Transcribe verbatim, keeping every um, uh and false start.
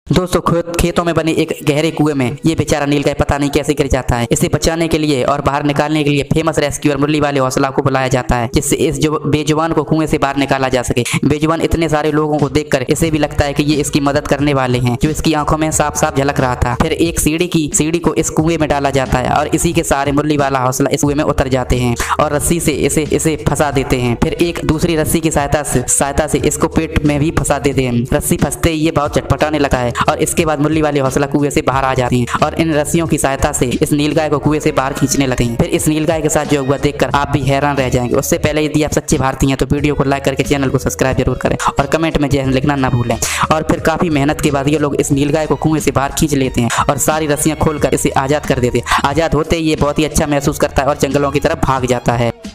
दोस्तों खेतों में बने एक गहरे कुएं में ये बेचारा नीलगाय पता नहीं कैसे गिर जाता है। इसे बचाने के लिए और बाहर निकालने के लिए फेमस रेस्क्यूअर मुरली वाले हौसला को बुलाया जाता है, जिससे इस जो बेजुबान को कुएं से बाहर निकाला जा सके। बेजुबान इतने सारे लोगों को देखकर इसे भी लगता है कि ये इसकी मदद करने वाले हैं, जो इसकी आंखों में साफ साफ झलक रहा था। फिर एक सीढ़ी की सीढ़ी को इस कुएं में डाला जाता है और इसी के सहारे मुरली वाला हौसला इस कुएं में उतर जाते हैं और रस्सी से इसे इसे फंसा देते हैं। फिर एक दूसरी रस्सी की सहायता से सहायता से इसको पेट में भी फंसा देते हैं। रस्सी फंसते ही ये बहुत चटपटाने लगा है और इसके बाद वाले हौसला कुएं से बाहर आ जाती हैं और इन रस्सियों की सहायता से इस नीलगाय को कुएं से बाहर खींचने लगते हैं। फिर इस नीलगाय के साथ जो हुआ देखकर आप भी हैरान रह जाएंगे। उससे पहले यदि आप सच्चे भारतीय हैं तो वीडियो को लाइक करके चैनल को सब्सक्राइब जरूर करें और कमेंट में जय हिंद लिखना ना भूलें। और फिर काफी मेहनत के बाद ये लोग इस नीलगाय को कुएं से बाहर खींच लेते हैं और सारी रस्सियां खोलकर इसे आजाद कर देते हैं। आजाद होते ही ये बहुत ही अच्छा महसूस करता है और जंगलों की तरफ भाग जाता है।